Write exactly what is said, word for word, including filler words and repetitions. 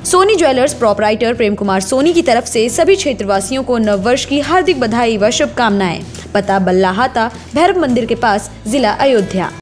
Soni jewellers proprietor Prem Kumar Soni की तरफ से सभी क्षेत्रवासियों को नववर्ष की हार्दिक बधाई व शुभकामनाएं। पता बल्लाहाता भैरव मंदिर के पास, जिला अयोध्या।